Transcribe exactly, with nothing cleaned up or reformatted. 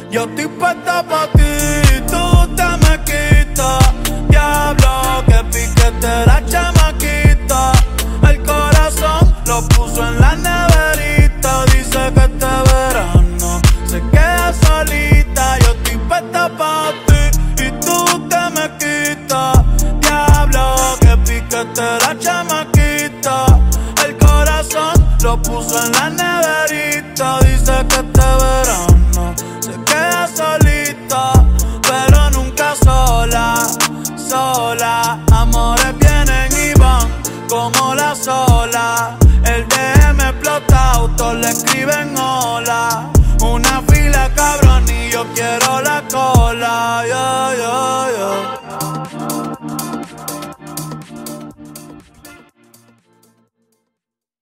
Yo estoy puesta pa' ti, tú te me quitas. Diablo, que piquete la chamaquita. El corazón lo puso en la neverita. Dice que te